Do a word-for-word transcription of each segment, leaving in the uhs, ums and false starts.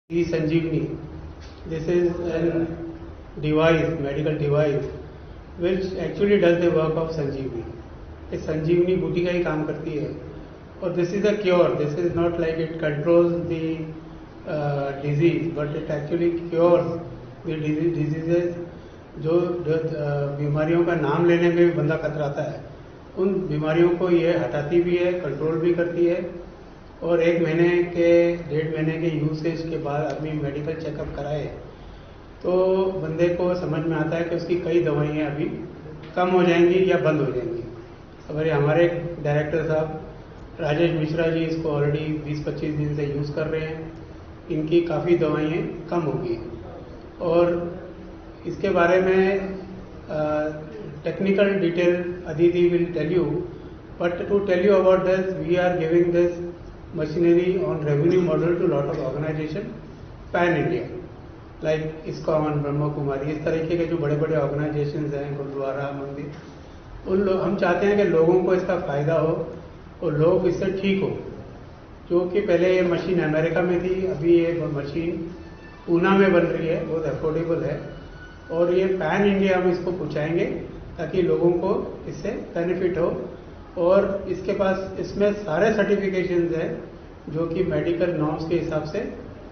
E-Sanjeevani. This is a device, medical device, which actually does the work of Sanjeevani. ये संजीवनी बूटी का ही काम करती है और this is a cure. This is not like it controls the disease but it actually cures the diseases. जो बीमारियों का नाम लेने में भी बंदा कतराता है, उन बीमारियों को ये हटाती भी है, कंट्रोल भी करती है. और एक महीने के डेढ़ महीने के यूसेज के बाद आदमी मेडिकल चेकअप कराए तो बंदे को समझ में आता है कि उसकी कई दवाइयाँ अभी कम हो जाएंगी या बंद हो जाएंगी. हमारे हमारे डायरेक्टर साहब राजेश मिश्रा जी इसको ऑलरेडी बीस पच्चीस दिन से यूज़ कर रहे हैं. इनकी काफ़ी दवाइयाँ कम हो गई. और इसके बारे में technical detail Aditi will tell you, but to tell you about this we are giving this machinery on revenue model to lot of organization pan India like ISKCON, Brahma Kumari, इस तरीके के जो बड़े बड़े ऑर्गेनाइजेशंस हैं, गुरुद्वारा, मंदिर, उन लोग हम चाहते हैं कि लोगों को इसका फ़ायदा हो और लोग इससे ठीक हो. जो कि पहले ये मशीन अमेरिका में थी, अभी ये मशीन पूना में बन रही है, बहुत अफोर्डेबल है और ये पैन इंडिया हम इसको पहुँचाएंगे ताकि लोगों को इससे बेनिफिट हो. और इसके पास इसमें सारे सर्टिफिकेशंस हैं जो कि मेडिकल नॉर्म्स के हिसाब से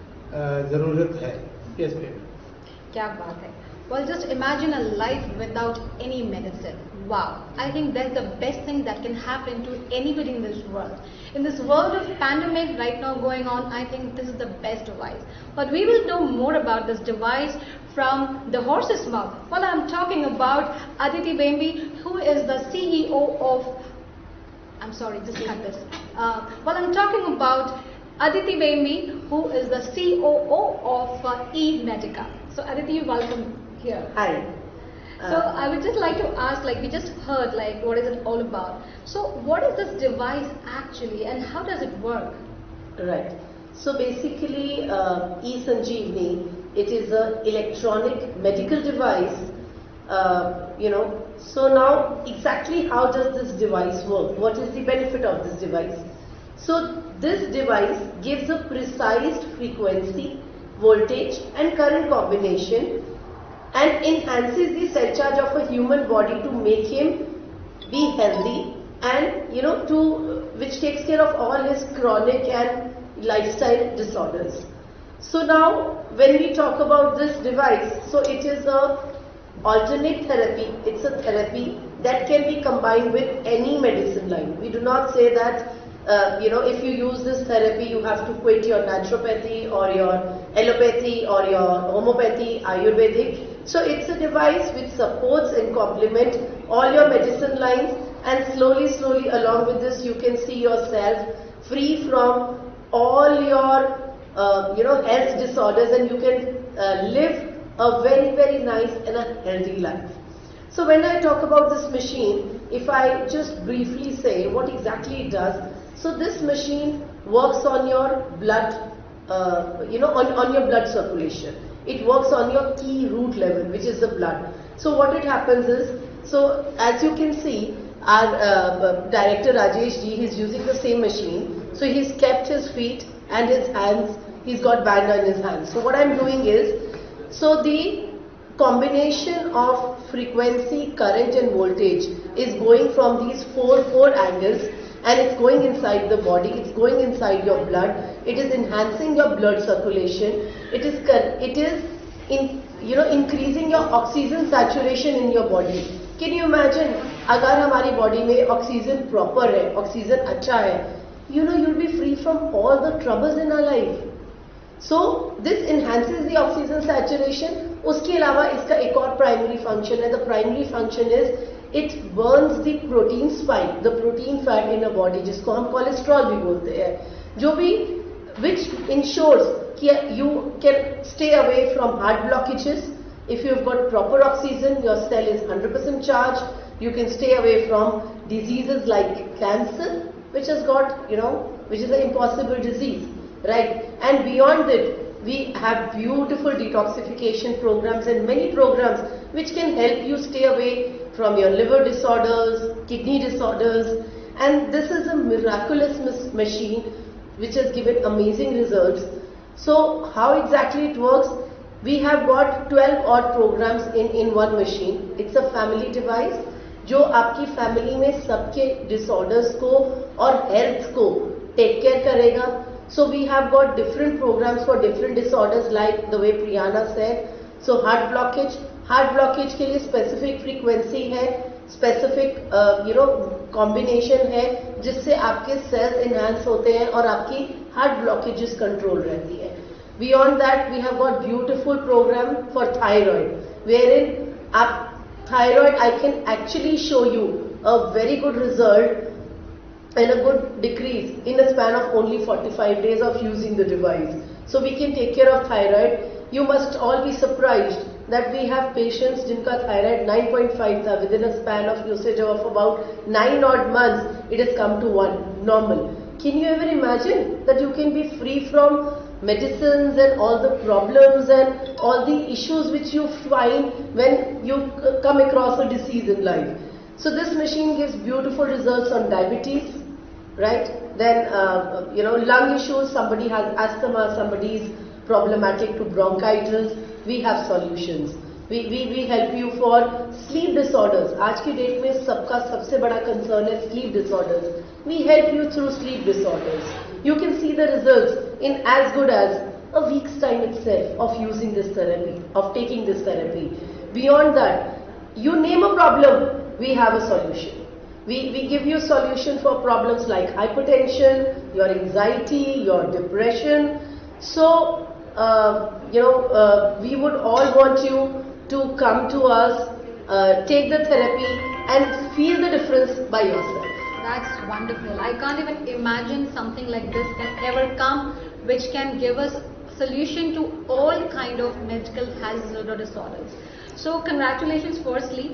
ज़रूरत है. Yes ma'am. क्या बात है. Well, just imagine a life without any medicine. Wow, I think that's the best thing that can happen to anybody in this world. In this world of pandemic right now going on, I think this is the best device. But we will know more about this device from the horse's mouth. Well, I'm talking about Aditi Bembi, who is the C E O of I'm sorry, just cut this. Uh, well, I'm talking about Aditi Bembi, who is the C O O of uh, E-Medica. So, Aditi, welcome here. Hi. Uh, so, I would just like to ask, like, we just heard, like, what is it all about? So, what is this device actually, and how does it work? Right. So, basically, uh, E-Sanjeevani, it is an electronic medical device. Uh, you know, so now exactly how does this device work? What is the benefit of this device? So this device gives a precise frequency, voltage and current combination and enhances the cell charge of a human body to make him be healthy and, you know, to which takes care of all his chronic and lifestyle disorders. So now when we talk about this device, so it is a alternate therapy. It's a therapy that can be combined with any medicine line. We do not say that uh, you know, if you use this therapy you have to quit your naturopathy or your allopathy or your homeopathy, ayurvedic. So it's a device which supports and complements all your medicine lines, and slowly slowly along with this you can see yourself free from all your uh, you know health disorders, and you can uh, live a very very nice and a healthy life. So when I talk about this machine, if I just briefly say what exactly it does, so this machine works on your blood, uh, you know, on, on your blood circulation. It works on your key root level, which is the blood. So what it happens is, so as you can see, our uh, director Rajesh ji, he's using the same machine. So he's kept his feet and his hands, he's got band on his hands. So what I'm doing is, so the combination of frequency, current and voltage is going from these four, four angles, and it's going inside the body, it's going inside your blood, it is enhancing your blood circulation, it is, it is in, you know, increasing your oxygen saturation in your body. Can you imagine, अगर हमारी body में oxygen proper है, oxygen अच्छा है, you know, you'll be free from all the troubles in our life. So this enhances the oxygen saturation. उसके अलावा इसका एक और primary function है. The primary function is it burns the protein spike, the protein fat in a body, जिसको हम cholesterol भी बोलते हैं, जो भी which ensures कि you can stay away from heart blockages. If you've got proper oxygen, your cell is one hundred percent charged. You can stay away from diseases like cancer, which has got, you know, which is an impossible disease. Right, and beyond it we have beautiful detoxification programs and many programs which can help you stay away from your liver disorders, kidney disorders, and this is a miraculous machine which has given amazing results. So how exactly it works? We have got twelve odd programs in, in one machine. It's a family device जो आपकी family में सबके disorders को और health को take care करेगा. So we have got different programs for different disorders like the way Priyana said. So heart blockage, heart blockage के लिए specific frequency है, specific uh, you know combination है जिससे आपके cells enhance होते हैं और आपकी heart blockages control रहती है. Beyond that, we have got beautiful program for thyroid, wherein आप thyroid, I can actually show you a very good result and a good decrease in a span of only forty-five days of using the device. So we can take care of thyroid. You must all be surprised that we have patients जिनका thyroid nine point five था, within a span of usage of about nine odd months, it has come to one, normal. Can you ever imagine that you can be free from medicines and all the problems and all the issues which you find when you come across a disease in life? So this machine gives beautiful results on diabetes, right? Then, uh, you know, lung issues, somebody has asthma, somebody is problematic to bronchitis, we have solutions. We, we, we help you for sleep disorders. आज की date में सबका सबसे बड़ा concern है sleep disorders. We help you through sleep disorders. You can see the results in as good as a week's time itself of using this therapy, of taking this therapy. Beyond that, you name a problem, we have a solution. We, we give you solution for problems like hypertension, your anxiety, your depression. So, uh, you know, uh, we would all want you to come to us, uh, take the therapy and feel the difference by yourself. That's wonderful. I can't even imagine something like this can ever come which can give us solution to all kind of medical hazards or disorders. So congratulations firstly.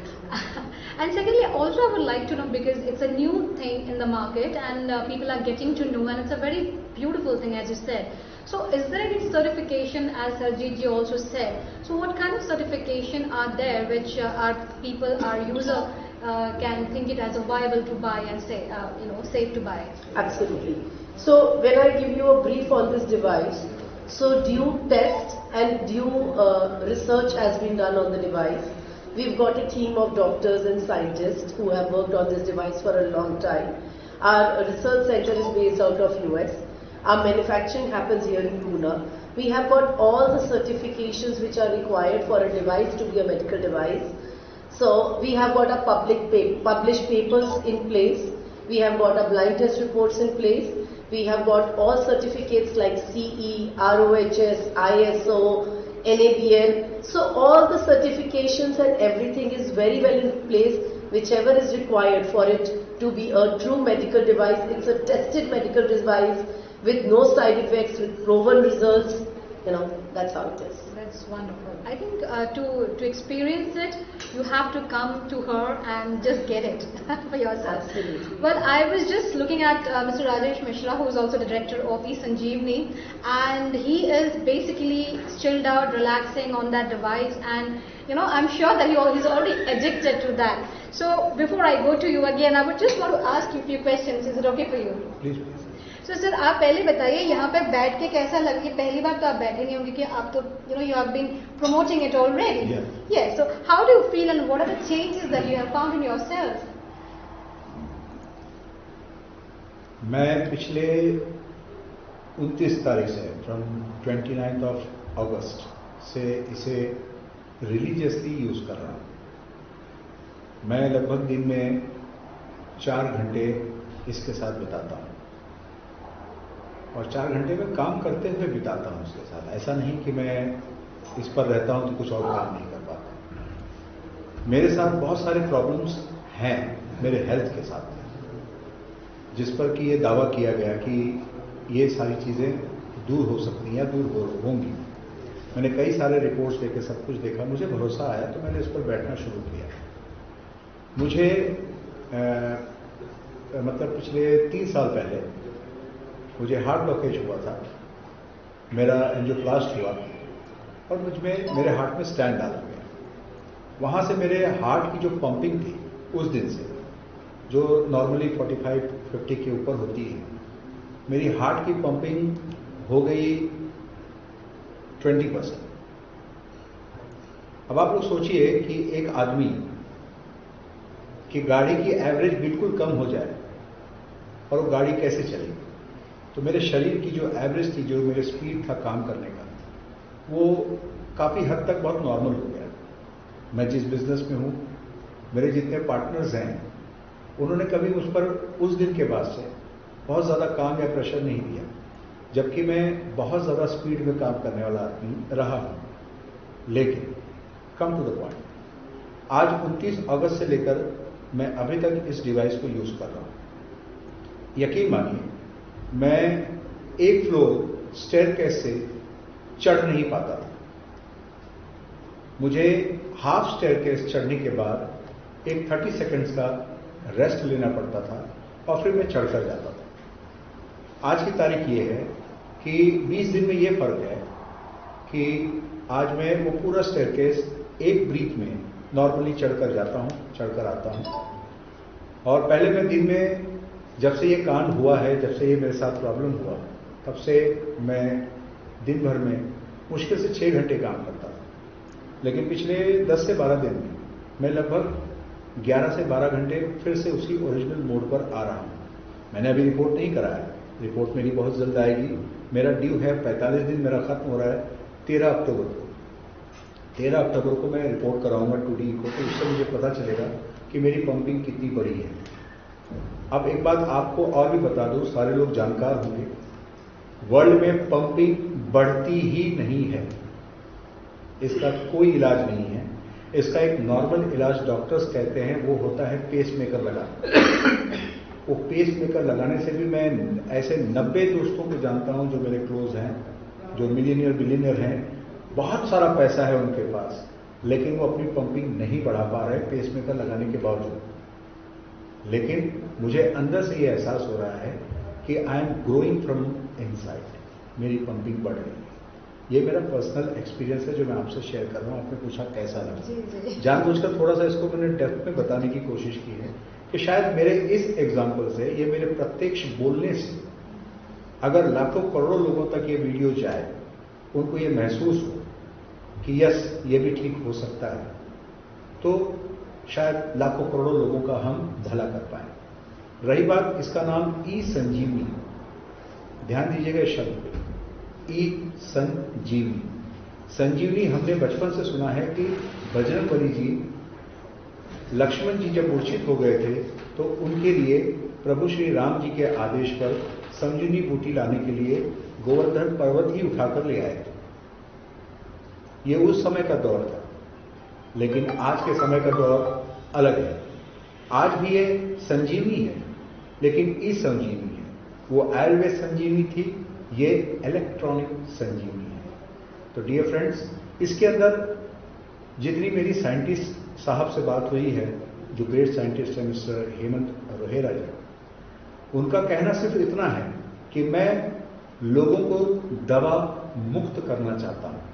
And secondly, also I would like to know, because it's a new thing in the market and uh, people are getting to know, and it's a very beautiful thing as you said. So is there any certification, as Sarjeet ji also said? So what kind of certification are there which uh, our people, our user uh, can think it as a viable to buy and say, uh, you know, safe to buy? Absolutely. So when I give you a brief on this device, so due test and due uh, research has been done on the device. We've got a team of doctors and scientists who have worked on this device for a long time. Our research center is based out of U S. Our manufacturing happens here in Pune. We have got all the certifications which are required for a device to be a medical device. So we have got a public pa published papers in place. We have got a blind test reports in place. We have got all certificates like C E, R O H S, I S O, N A B L. So all the certifications and everything is very well in place, whichever is required for it to be a true medical device. It's a tested medical device with no side effects, with proven results. You know, that's how it is. That's wonderful. I think uh, to, to experience it, you have to come to her and just get it for yourself. Absolutely. Well, I was just looking at uh, Mister Rajesh Mishra, who is also the director of eSanjeevani, and he is basically chilled out, relaxing on that device, and you know, I'm sure that he he's already addicted to that. So before I go to you again, I would just want to ask you a few questions. Is it okay for you? Please, please. So sir, आप पहले बताइए यहाँ पे बैठ के कैसा लगे? पहली बार तो आप बैठे नहीं होंगे कि आप तो you know you have been promoting it already. Yeah. Yes. So how do you feel and what are the changes that you have found in yourself? मैं पिछले उनतीस तारीख से फ्रॉम ट्वेंटी-नाइन्थ ऑफ अगस्त से इसे रिलीजियसली यूज कर रहा हूँ. मैं लगभग दिन में चार घंटे इसके साथ बिताता हूँ और चार घंटे में काम करते हुए बिताता हूँ इसके साथ. ऐसा नहीं कि मैं इस पर रहता हूँ तो कुछ और काम नहीं कर पाता. मेरे साथ बहुत सारे प्रॉब्लम्स हैं मेरे हेल्थ के साथ, जिस पर कि ये दावा किया गया कि ये सारी चीज़ें दूर हो सकती हैं या दूर हो होंगी. मैंने कई सारे रिपोर्ट्स देखे, सब कुछ देखा, मुझे भरोसा आया तो मैंने इस पर बैठना शुरू किया. मुझे आ, मतलब पिछले तीन साल पहले मुझे हार्ट ब्लॉकेज हुआ था, मेरा एंजियोप्लास्ट हुआ और मुझ में मेरे हार्ट में स्टैंड डाला गया. वहाँ से मेरे हार्ट की जो पंपिंग थी उस दिन से, जो नॉर्मली पैंतालीस पचास के ऊपर होती है, मेरी हार्ट की पंपिंग हो गई ट्वेंटी परसेंट। अब आप लोग सोचिए कि एक आदमी की गाड़ी की एवरेज बिल्कुल कम हो जाए और वो गाड़ी कैसे चलेगी। तो मेरे शरीर की जो एवरेज थी, जो मेरे स्पीड था काम करने का, वो काफ़ी हद तक बहुत नॉर्मल हो गया। मैं जिस बिजनेस में हूँ, मेरे जितने पार्टनर्स हैं, उन्होंने कभी मुझ पर उस दिन के बाद से बहुत ज़्यादा काम या प्रेशर नहीं दिया, जबकि मैं बहुत ज़्यादा स्पीड में काम करने वाला आदमी रहा हूँ। लेकिन कम टू द पॉइंट, आज उनतीस अगस्त से लेकर मैं अभी तक इस डिवाइस को यूज़ कर रहा हूँ। यकीन मानिए, मैं एक फ्लोर स्टेयरकेस से चढ़ नहीं पाता था। मुझे हाफ स्टेयरकेस चढ़ने के बाद एक तीस सेकंड्स का रेस्ट लेना पड़ता था और फिर मैं चढ़ कर जाता था। आज की तारीख ये है कि बीस दिन में ये फर्क है कि आज मैं वो पूरा स्टेयरकेस एक ब्रीथ में नॉर्मली चढ़कर जाता हूँ, चढ़कर आता हूँ। और पहले मैं दिन में, जब से ये कांड हुआ है, जब से ये मेरे साथ प्रॉब्लम हुआ, तब से मैं दिन भर में मुश्किल से छः घंटे काम करता था। लेकिन पिछले दस से बारह दिन में मैं लगभग ग्यारह से बारह घंटे फिर से उसी ओरिजिनल मोड पर आ रहा हूँ। मैंने अभी रिपोर्ट नहीं कराया, रिपोर्ट मेरी बहुत जल्द आएगी। मेरा ड्यू है, पैंतालीस दिन मेरा खत्म हो रहा है तेरह अक्टूबर को। तेरह अक्टूबर को मैं रिपोर्ट कराऊंगा टू डी को, तो उससे मुझे पता चलेगा कि मेरी पंपिंग कितनी बड़ी है। अब एक बात आपको और भी बता दूं, सारे लोग जानकार होंगे, वर्ल्ड में पंपिंग बढ़ती ही नहीं है। इसका कोई इलाज नहीं है। इसका एक नॉर्मल इलाज डॉक्टर्स कहते हैं, वो होता है पेसमेकर लगाना। वो पेसमेकर लगाने से भी मैं ऐसे नब्बे दोस्तों को जानता हूं जो मेरे क्लोज हैं, जो मिलियनियर बिलियनियर हैं, बहुत सारा पैसा है उनके पास, लेकिन वो अपनी पंपिंग नहीं बढ़ा पा रहे पेसमेकर लगाने के बावजूद। लेकिन मुझे अंदर से ये एहसास हो रहा है कि I am growing from inside, मेरी पंपिंग बढ़ रही है। ये मेरा पर्सनल एक्सपीरियंस है जो मैं आपसे शेयर कर रहा हूँ। आपने पूछा कैसा लगा, जानबूझकर थोड़ा सा इसको मैंने डेप्थ में बताने की कोशिश की है कि शायद मेरे इस एग्जाम्पल से, ये मेरे प्रत्यक्ष बोलने से, अगर लाखों करोड़ों लोगों तक ये वीडियो जाए, उनको ये महसूस हो कि यस ये भी ठीक हो सकता है, तो शायद लाखों करोड़ों लोगों का हम भला कर पाए। रही बात इसका नाम ई संजीवनी, ध्यान दीजिएगा इस शब्द पे, ई संजीवनी। संजीवनी हमने बचपन से सुना है कि बजरंगबली जी, लक्ष्मण जी जब मूर्छित हो गए थे तो उनके लिए प्रभु श्री राम जी के आदेश पर संजीवनी बूटी लाने के लिए गोवर्धन पर्वत ही उठाकर ले आए थे। ये उस समय का दौर था, लेकिन आज के समय का दौर अलग है। आज भी ये संजीवनी है, लेकिन ई संजीवनी है। वो आयुर्वेद संजीवनी थी, ये इलेक्ट्रॉनिक संजीवनी है। तो डियर फ्रेंड्स, इसके अंदर जितनी मेरी साइंटिस्ट साहब से बात हुई है, जो ग्रेट साइंटिस्ट है मिस्टर हेमंत रोहेरा जी, उनका कहना सिर्फ इतना है कि मैं लोगों को दवा मुक्त करना चाहता हूं।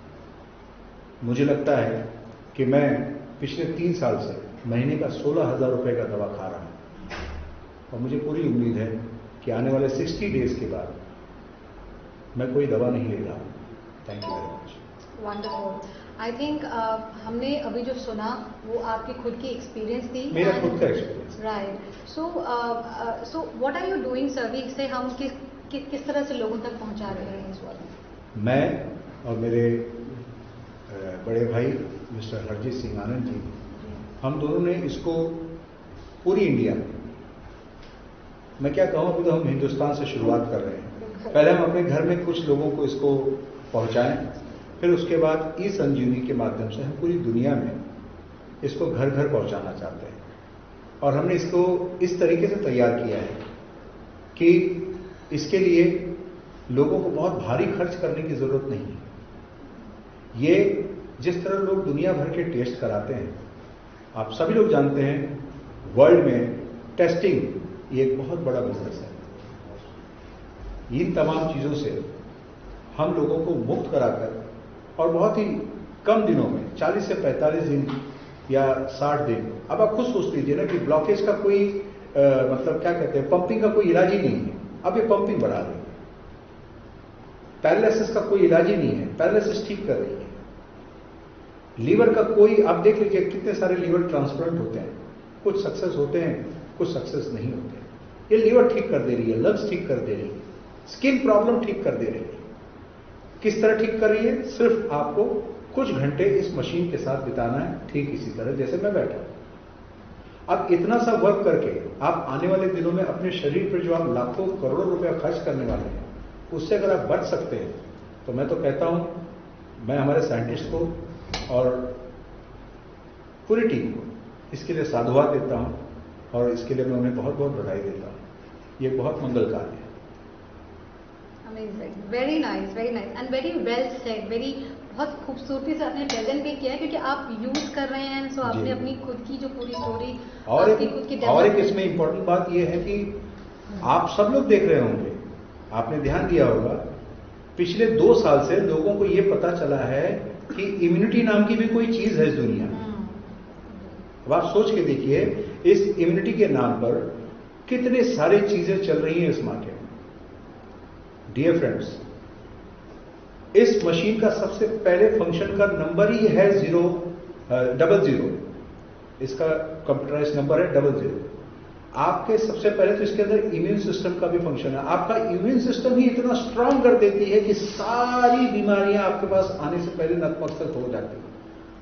मुझे लगता है कि मैं पिछले तीन साल से महीने का सोलह हजार रुपए का दवा खा रहा हूं और मुझे पूरी उम्मीद है कि आने वाले साठ डेज के बाद मैं कोई दवा नहीं ले रहा हूं। Thank you very much. Wonderful. I think हमने अभी जो सुना वो आपकी खुद की एक्सपीरियंस थी, मेरा खुद का experience. Right. So so what are you doing sir, इसे हम किस कि, किस तरह से लोगों तक पहुंचा रहे हैं इस वक्त? मैं और मेरे बड़े भाई मिस्टर हरजीत सिंह आनंद जी, हम दोनों ने इसको पूरी इंडिया में, मैं क्या कहूँ, अभी तो हम हिंदुस्तान से शुरुआत कर रहे हैं। पहले हम अपने घर में कुछ लोगों को इसको पहुंचाएं, फिर उसके बाद ई संजीवनी के माध्यम से हम पूरी दुनिया में इसको घर घर पहुंचाना चाहते हैं। और हमने इसको इस तरीके से तैयार किया है कि इसके लिए लोगों को बहुत भारी खर्च करने की जरूरत नहीं है। ये जिस तरह लोग दुनिया भर के टेस्ट कराते हैं, आप सभी लोग जानते हैं वर्ल्ड में टेस्टिंग ये एक बहुत बड़ा बिजनेस है। इन तमाम चीजों से हम लोगों को मुक्त कराकर और बहुत ही कम दिनों में चालीस से पैंतालीस दिन या साठ दिन, अब आप खुद सोच लीजिए ना कि ब्लॉकेज का कोई आ, मतलब क्या कहते हैं, पंपिंग का कोई इलाज ही नहीं है। अब ये पंपिंग बढ़ा रही है। पैरालिसिस का कोई इलाज ही नहीं है, पैरालिसिस ठीक कर रही है। लीवर का कोई, आप देख लीजिए कितने सारे लीवर ट्रांसप्लांट होते हैं, कुछ सक्सेस होते हैं, कुछ सक्सेस नहीं होते। ये लीवर ठीक कर दे रही है, लंग्स ठीक कर दे रही है, स्किन प्रॉब्लम ठीक कर दे रही है। किस तरह ठीक कर रही है? सिर्फ आपको कुछ घंटे इस मशीन के साथ बिताना है, ठीक इसी तरह जैसे मैं बैठा। अब इतना सा वर्क करके आप आने वाले दिनों में अपने शरीर पर जो आप लाखों करोड़ों रुपया खर्च करने वाले हैं, उससे अगर आप बच सकते हैं तो मैं तो कहता हूं, मैं हमारे साइंटिस्ट को और पूरी टीम को इसके लिए साधुवाद देता हूं, और इसके लिए मैं उन्हें बहुत बहुत बधाई देता हूं। ये बहुत मंगल कार्य है। Amazing, very nice, very nice and very well said, very बहुत खूबसूरती से आपने प्रेजेंट भी किया है, क्योंकि आप यूज कर रहे हैं, सो आपने अपनी खुद की जो पूरी स्टोरी और आपकी खुद की और एक इसमें इंपॉर्टेंट बात यह है कि आप सब लोग देख रहे होंगे, आपने ध्यान दिया होगा, पिछले दो साल से लोगों को यह पता चला है कि इम्यूनिटी नाम की भी कोई चीज है इस दुनिया में। अब आप सोच के देखिए, इस इम्यूनिटी के नाम पर कितने सारी चीजें चल रही हैं इस मार्केट में। डियर फ्रेंड्स, इस मशीन का सबसे पहले फंक्शन का नंबर ही है जीरो, डबल जीरो। इसका कंप्यूटराइज नंबर है डबल जीरो। आपके सबसे पहले तो इसके अंदर इम्यून सिस्टम का भी फंक्शन है। आपका इम्यून सिस्टम ही इतना स्ट्रांग कर देती है कि सारी बीमारियां आपके पास आने से पहले नतमस्तक हो जाती है।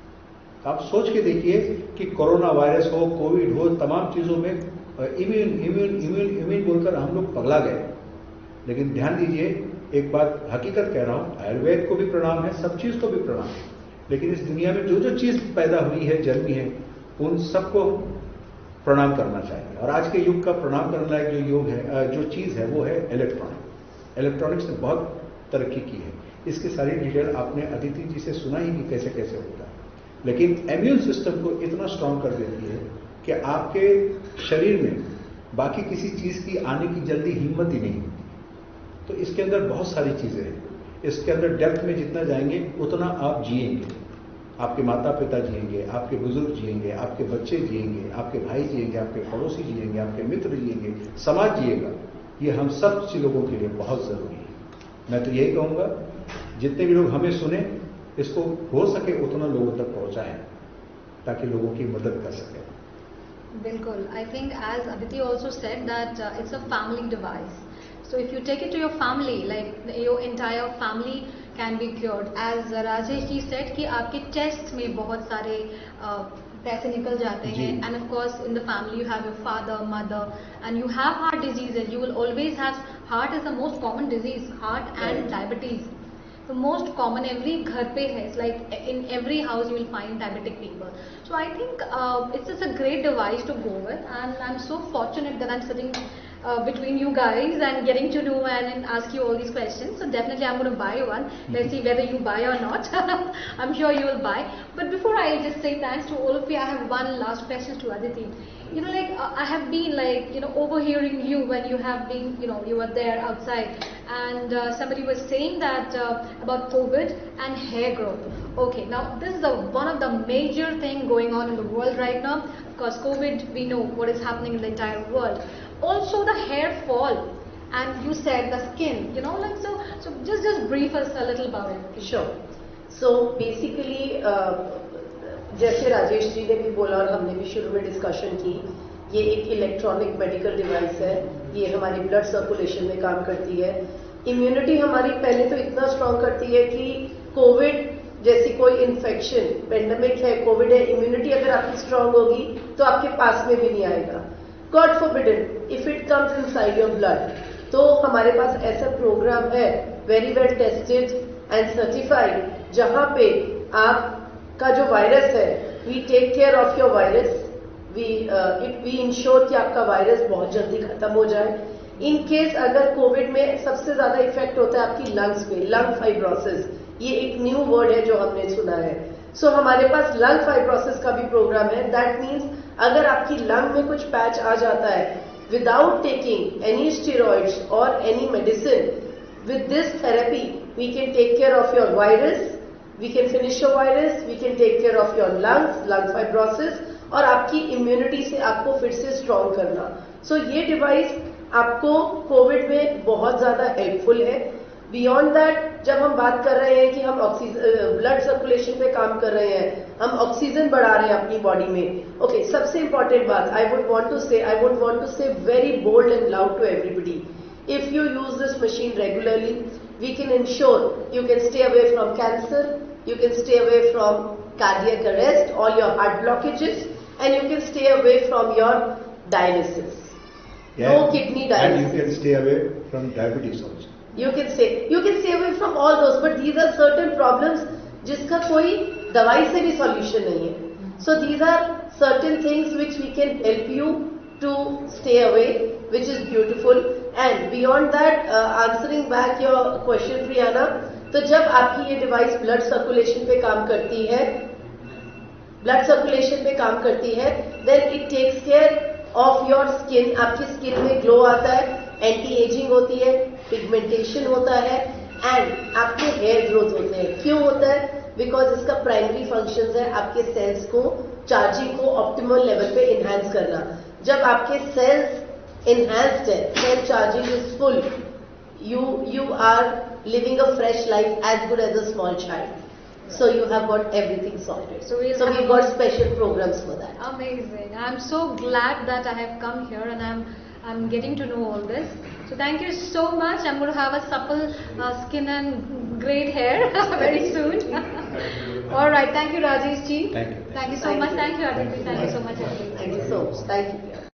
आप सोच के देखिए कि कोरोना वायरस हो, कोविड हो, तमाम चीजों में इम्यून इम्यून इम्यून इम्यून बोलकर हम लोग पगला गए। लेकिन ध्यान दीजिए, एक बात हकीकत कह रहा हूं, आयुर्वेद को भी प्रणाम है, सब चीज को भी प्रणाम है, लेकिन इस दुनिया में जो जो चीज पैदा हुई है, जन्मी है, उन सबको प्रणाम करना चाहिए। और आज के युग का प्रणाम करने लायक जो युग है, जो चीज है, वो है इलेक्ट्रॉनिक। इलेक्ट्रॉनिक्स ने बहुत तरक्की की है। इसकी सारी डिटेल आपने अदिति जी से सुना ही कि कैसे कैसे होता है। लेकिन इम्यून सिस्टम को इतना स्ट्रांग कर देती है कि आपके शरीर में बाकी किसी चीज की आने की जल्दी हिम्मत ही नहीं होती। तो इसके अंदर बहुत सारी चीजें हैं। इसके अंदर डेप्थ में जितना जाएंगे उतना आप जिएंगे, आपके माता पिता जिएंगे, आपके बुजुर्ग जिएंगे, आपके बच्चे जिएंगे, आपके भाई जिएंगे, आपके पड़ोसी जिएंगे, आपके मित्र जिएंगे, समाज जिएगा। ये हम सब सी लोगों के लिए बहुत जरूरी है। मैं तो यही कहूंगा, जितने भी लोग हमें सुने, इसको हो सके उतना लोगों तक पहुंचाएं ताकि लोगों की मदद कर सके। बिल्कुल, I think as Aditi also said that it's a family device. So if you take it to your family, like your entire family can be cured. As Rajesh ji said कि आपके टेस्ट में बहुत सारे uh, पैसे निकल जाते हैं, and of course in the family you have your father, mother, and you have heart diseases. You will always have, heart is the most common disease, heart and diabetes. The most common, every घर पे है, it's like in every house you will find diabetic people. So I think uh, it's just a great device to go with, and I'm so fortunate that I'm sitting uh, between you guys and getting to know and, and ask you all these questions. So definitely I'm going to buy one. Let's see whether you buy or not. I'm sure you will buy. But before I just say thanks to all of you, I have one last question to Aditi. You know, like uh, I have been like, you know, overhearing you when you have been, you know, you were there outside, and uh, somebody was saying that uh, about COVID and hair growth. Okay, now this is the one of the major thing going on in the world right now. Of course, COVID, we know what is happening in the entire world. Also the hair fall, and you said the skin, you know, like so. So just just brief us a little about it. Sure. So basically. Uh, जैसे राजेश जी ने भी बोला और हमने भी शुरू में discussion की, ये एक इलेक्ट्रॉनिक मेडिकल डिवाइस है। ये हमारी ब्लड सर्कुलेशन में काम करती है। इम्यूनिटी हमारी पहले तो इतना स्ट्रांग करती है कि कोविड जैसी कोई इन्फेक्शन, पेंडेमिक है, कोविड है, इम्यूनिटी अगर आपकी स्ट्रांग होगी तो आपके पास में भी नहीं आएगा। God forbidden if it comes inside your blood. तो हमारे पास ऐसा प्रोग्राम है, very well tested and certified, जहां पे आप का जो वायरस है, we take care of your virus, we it we ensure कि आपका वायरस बहुत जल्दी खत्म हो जाए। इन केस अगर कोविड में सबसे ज्यादा इफेक्ट होता है आपकी लंग्स पे, लंग फाइब्रोसिस, ये एक न्यू वर्ड है जो हमने सुना है। सो so, हमारे पास लंग फाइब्रोसिस का भी प्रोग्राम है। दैट मीन्स अगर आपकी लंग में कुछ पैच आ जाता है, विदाउट टेकिंग एनी स्टेरॉइड्स और any medicine, with this therapy we can take care of your virus, we can finish your virus, we can take care of your lungs, lung fibrosis, और आपकी immunity से आपको फिर से strong करना। So so, ये device आपको covid में बहुत ज्यादा हेल्पफुल है। बियॉन्ड दैट जब हम बात कर रहे हैं कि हम ऑक्सीजन ब्लड सर्कुलेशन पे काम कर रहे हैं, हम ऑक्सीजन बढ़ा रहे हैं अपनी बॉडी में. ओके, सबसे इंपॉर्टेंट बात आई would want to say I would want to say very bold and loud to everybody. If you use this machine regularly, we can ensure you can stay away from cancer, you can stay away from cardiac arrest, all your heart blockages, and you can stay away from your dialysis. Yeah, no kidney dialysis. And you can stay away from diabetes also. You can stay, you can stay away from all those, but these are certain problems जिसका कोई दवाई से भी solution नहीं है. So these are certain things which we can help you to stay away, which is beautiful. And beyond that, uh, answering back your question, Priyana, तो जब आपकी ये डिवाइस ब्लड सर्कुलेशन पे काम करती है, ब्लड सर्कुलेशन पे काम करती है, then it takes care of your skin. आपकी स्किन में ग्लो आता है, एंटी एजिंग होती है, पिगमेंटेशन होता है, एंड आपके हेयर ग्रोथ होते हैं. क्यों होता है? बिकॉज इसका प्राइमरी फंक्शन है आपके सेल्स को चार्जिंग को ऑप्टिमल लेवल पे इनहैंस करना. जब आपके सेल्स enhanced है, cell charging is full, you you are living a fresh life as good as a small child. So you have got everything sorted. So we'll so have we've got special programs for that. Amazing. I'm so glad that I have come here and I'm I'm getting to know all this. So thank you so much. I'm going to have a supple uh, skin and great hair very soon. All right. Thank you, Rajesh ji. Thank you. Thank you so Thank much. you. Thank you, Aditi. Thank you so much, Aditi. Thank you so much. Thank you.